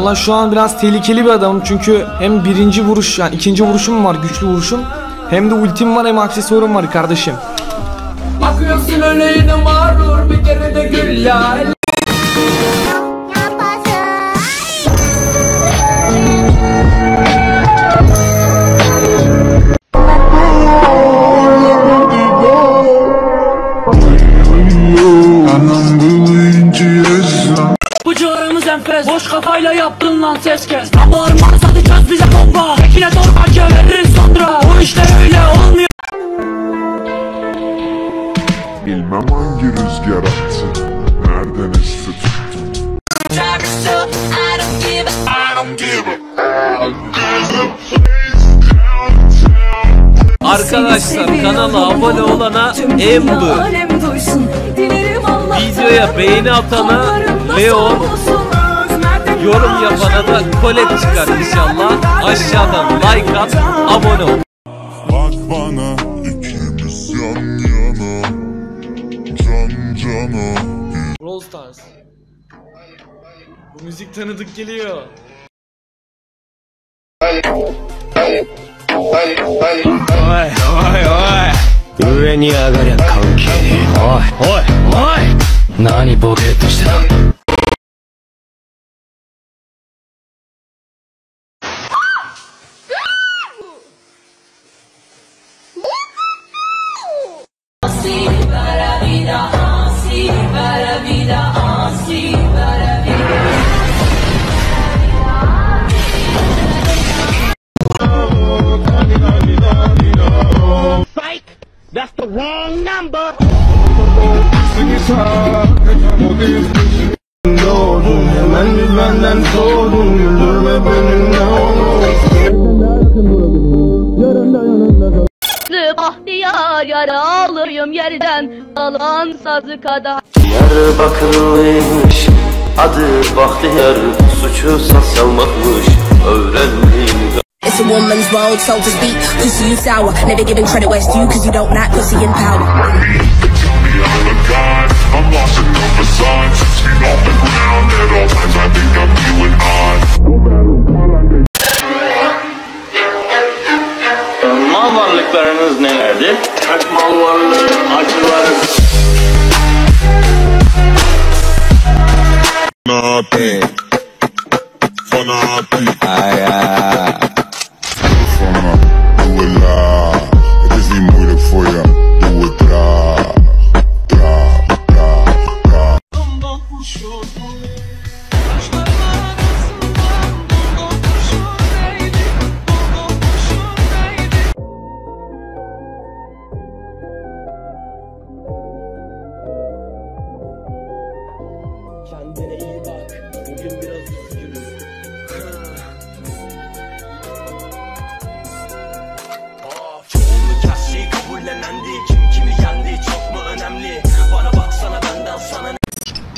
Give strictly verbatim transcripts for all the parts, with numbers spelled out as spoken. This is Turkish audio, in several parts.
Vallahi şu an biraz tehlikeli bir adamım çünkü hem birinci vuruş yani ikinci vuruşum var, güçlü vuruşum, hem de ultim var, hem aksesuarım var kardeşim. Bakıyorsun öyle mağrur bir kere de gül ya. Bu civarımız enfes, boş kafayla yaptın lan ses kes. Bağırma satacağız bize bomba, tekine torbaca veririz sonra. O işler öyle olmuyor. Bilmem hangi rüzgar attı, nereden esti tuttu. Arkadaşlar kanala abone olana Amber, videoya beğeni atana Leon, yorum yapana da Colette çıkar inşallah. Aşağıdan like at, abone ol. Bak bana, ikimiz yan yana, can cana. Brawl Stars. Bu müzik tanıdık geliyor. Oy oy oy. 上に上がりゃ関係ねえ。おいおいおい。何ボケーっとしてた。 That's the wrong number. Hemen benden sordun, güldürme beni ne olur. Bahtiyar yaralıyım yerden alan sazı kadar. Diyarbakırlıymış, adı Bahtiyar, suçu salmakmış, öğrendim. It's a woman's world, so to speak. Pussy you sour, never giving credit where it's due, cause you don't like pussy in power. I'm lost in number signs, six feet off the ground. At all times I think I'm you and I. Mal varlıklarınız nelerdi? Tek mal varlığı, acılarım. Fanatic, fanatic. Ay ay. Fana, doe la. Het is niet moeilijk voor je, doe het traag. Traag, traag, traag. Kendine iyi bak. Bugün biraz üzgünüm. Çoğunluk her şeyi kabullenendi. Kim kimi yendi çok mu önemli? Bana baksana benden sana ne?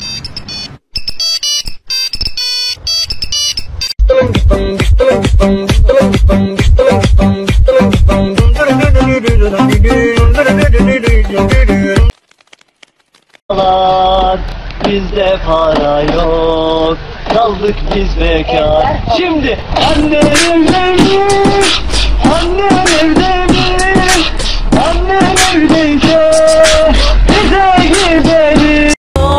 Bizde para yok, kaldık biz bekar. Şimdi annen evlenmiş, annen evlenmiş, annen evdeyken bize gidelim.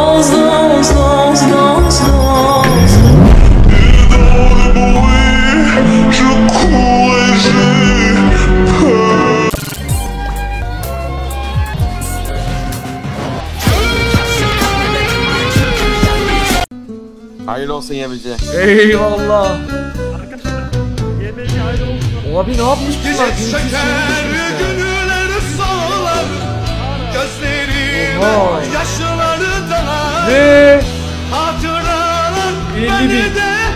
Hayırlı olsun Yemici. Eyvallah. O abi ne yapmış bunlar? Şeker gönüller sağlar, gözlerim yaşlarında. Ne? Hatıralar elli bin.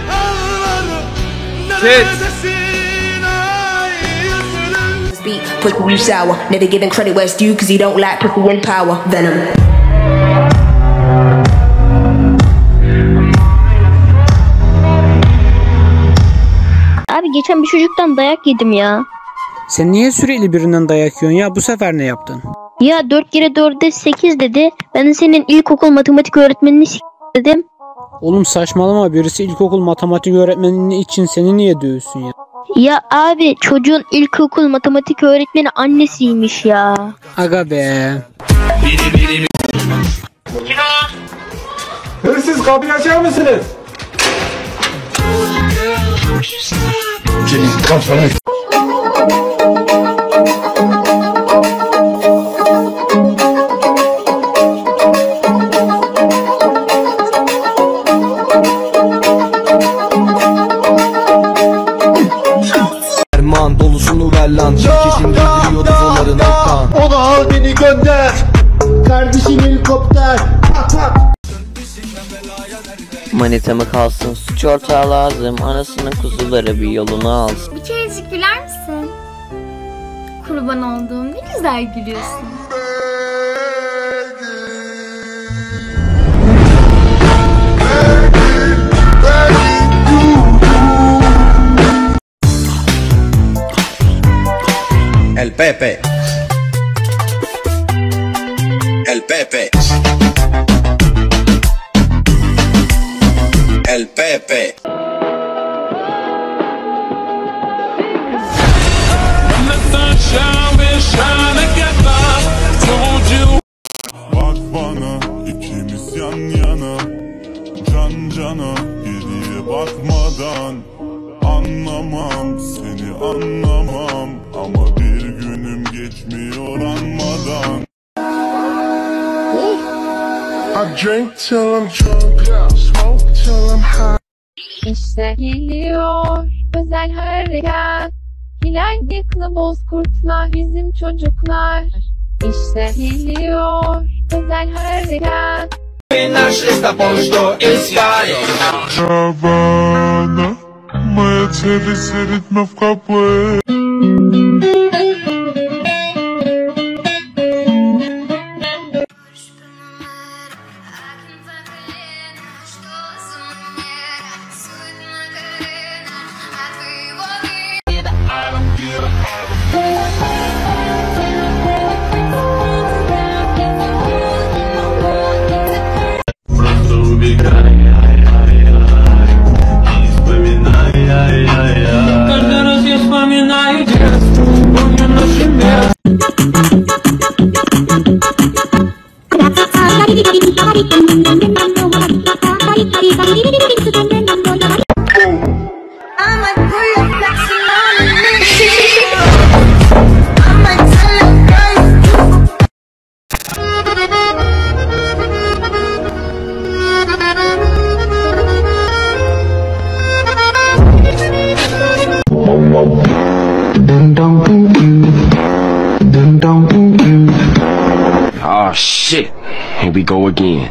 Neredesin ay yüzünüm? Speak, pussy you sour, never giving credit where it's due, cause you don't like pussy in power. Venom. Abi geçen bir çocuktan dayak yedim ya. Sen niye sürekli birinden dayak yiyorsun ya? Bu sefer ne yaptın? Ya dört kere dörde sekiz dedi. Ben de senin ilkokul matematik öğretmenini s*** dedim. Oğlum saçmalama, birisi ilkokul matematik öğretmeni için seni niye dövsün ya? Ya abi çocuğun ilkokul matematik öğretmeni annesiymiş ya. Aga be. Hırsız, kapıyı açar mısınız? Erman dolusunu ver lan. Kesin gidiyor duvarına kan. Onu al beni gönder. Kardeşim helikopter. Manitamı kalsın, suç ortağı lazım. Anasının kuzuları bir yolunu alsın. Bir kerecik güler misin? Kurban olduğum, ne güzel gülüyorsun. El Pepe. El Pepe. El Pepe. Bak bana, ikimiz yan yana, can cana, geriye bakmadan. Anlamam, seni anlamam, ama bir günüm geçmiyor anmadan. I drink till I'm drunk, smoke till I'm high. İşte geliyor özel harekat. Hilal kılavuz kurtlar bizim çocuklar. İşte geliyor özel harekat. Caravana, моя цель сидит в кафе. Oh shit, here we go again.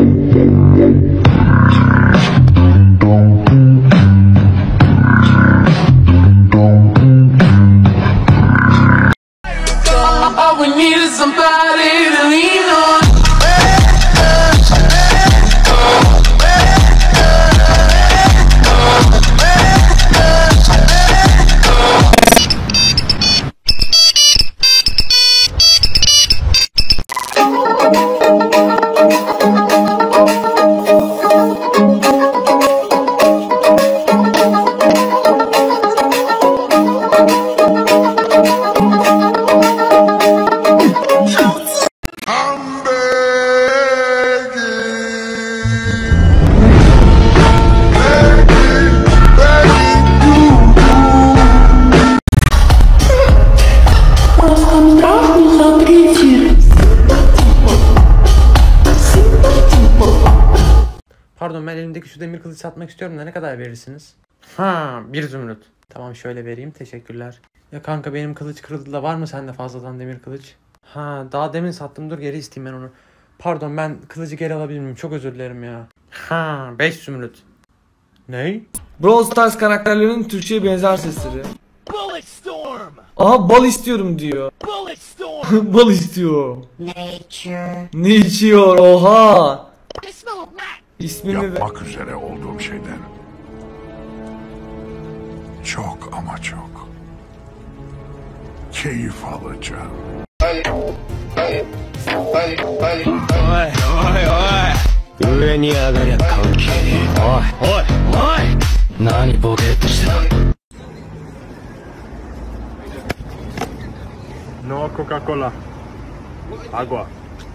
All we need is somebody to lean on. Pardon, ben elimdeki şu demir kılıç satmak istiyorum da ne kadar verirsiniz? Ha, bir zümrüt. Tamam, şöyle vereyim, teşekkürler. Ya kanka, benim kılıç kırıldı da var mı sende fazladan demir kılıç? Ha, daha demin sattım, dur geri isteyeyim ben onu. Pardon, ben kılıcı geri alabilir miyim? Çok özür dilerim ya. Ha, beş zümrüt. Ne? Brawl Stars karakterlerinin Türkçe'ye benzer sesleri. Aha, bal istiyorum diyor. Bal istiyor. Nature. Ne içiyor? Oha. İsmini Yapmak ve... üzere olduğum şeyden çok ama çok keyif alacağım. Oy oy oy. 上に上がりゃ関係ねえ。おいおいおい、何ボケーっとしてた。 No Coca-Cola. Agua.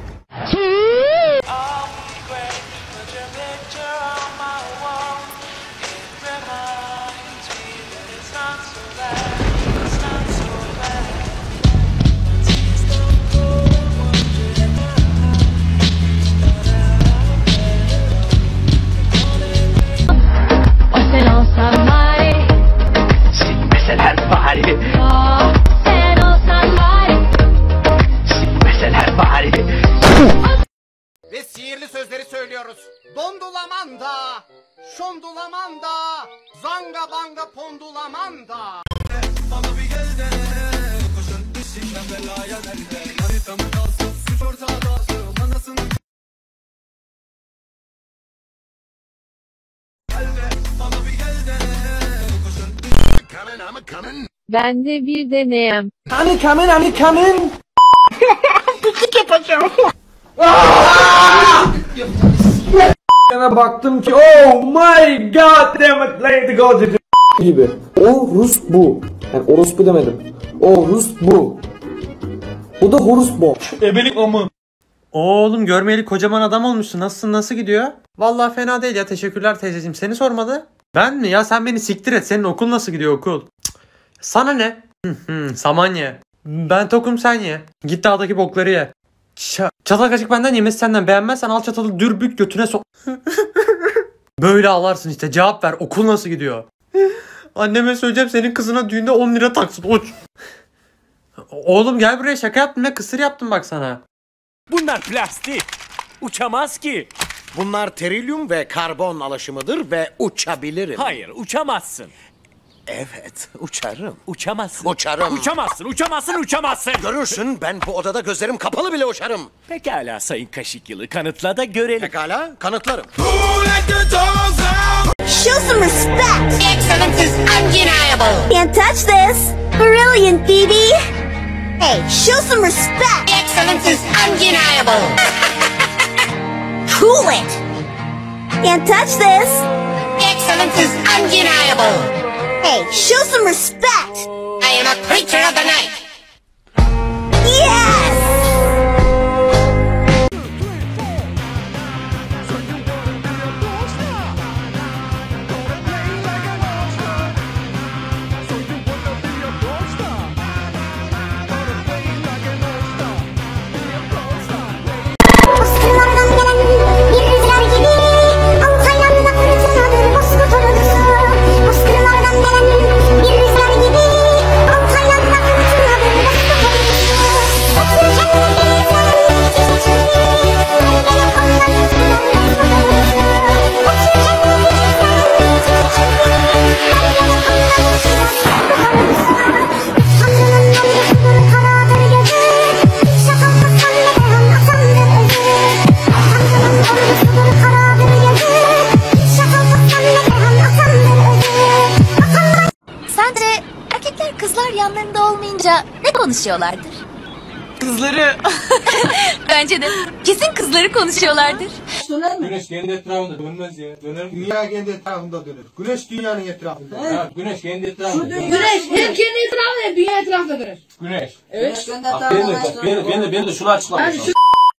Ve sihirli sözleri söylüyoruz. Dondulamanda, şondulamanda, zanga banga pondulamanda. Bana bir gel de, koşun işinden belaya nerede? Haritamı kalsın, sigorta lazım, anasını. Gel de, bana bir gel de, koşun coming, I'm coming. Ben de bir deneyem. I'm coming, I'm coming. Pislik yapacağım. Yana baktım ki oh my god damn it lady god dedi gibi. O Rus bu. Yani orospu demedim. O Rus bu. Bu da Horus bu. Ebelik amı. Oğlum görmeyeli kocaman adam olmuşsun. Nasılsın, nasıl gidiyor? Vallahi fena değil ya, teşekkürler teyzeciğim. Seni sormadı. Ben mi? Ya sen beni siktir et. Senin okul nasıl gidiyor okul? Cık. Sana ne? Hı hı, saman ye. Ben tokum, sen ye. Git dağdaki bokları ye. Ç çatal kaşık benden, yemesi senden. Beğenmezsen al çatalı dürbük götüne sok. Böyle ağlarsın işte. Cevap ver. Okul nasıl gidiyor? Anneme söyleyeceğim, senin kızına düğünde on lira taksit. Uç. Oğlum gel buraya, şaka yaptım ya. Kısır yaptım bak sana. Bunlar plastik. Uçamaz ki. Bunlar terilyum ve karbon alaşımıdır ve uçabilirim. Hayır, uçamazsın. Evet, uçarım. Uçamazsın. Uçarım. Uçamazsın, uçamazsın, uçamazsın. Görürsün, ben bu odada gözlerim kapalı bile uçarım. Pekala Sayın Kaşıklı, kanıtla da görelim. Pekala, kanıtlarım. Show some respect. Excellence is undeniable. Can't touch this. Brilliant, Phoebe. Hey, show some respect. Excellence is undeniable. Cool it. Can't touch this. Excellence is undeniable. Hey, show some respect. I am a creature of the night. Yes! Sence erkekler kızlar yanlarında olmayınca ne konuşuyorlardır? Kızları. Bence de. Kesin kızları konuşuyorlardır. Güneş kendi etrafında dönmez ya. Döner. Dünya kendi etrafında dönür. Güneş dünyanın etrafında. Ha, güneş kendi etrafında. Güneş hem kendi etrafında hem dünya etrafında dönür. Güneş. Evet. Ben de ben de ben de ben de şunu açıklamak istiyorum.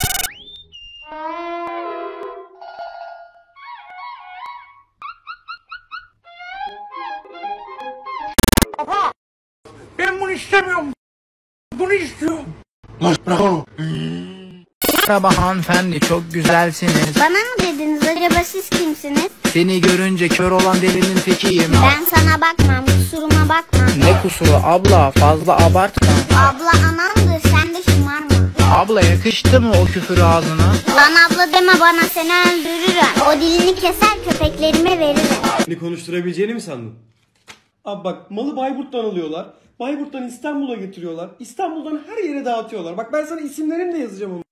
Ben bunu istemiyorum. Bunu istiyorum. Bırak onu. Merhaba hanımefendi, çok güzelsiniz. Bana mı dediniz, acaba siz kimsiniz? Seni görünce kör olan delinin tekiyim. Ben sana bakmam, kusuruma bakma. Ne kusuru abla, fazla abartma. Abla anamdır, sen de şımarma. Abla yakıştı mı o küfür ağzına? Lan abla deme bana, seni öldürürüm. O dilini keser, köpeklerime veririm. Beni konuşturabileceğini mi sandın? Abi bak, malı Bayburt'tan alıyorlar. Bayburt'tan İstanbul'a getiriyorlar. İstanbul'dan her yere dağıtıyorlar. Bak ben sana isimlerini de yazacağım onu.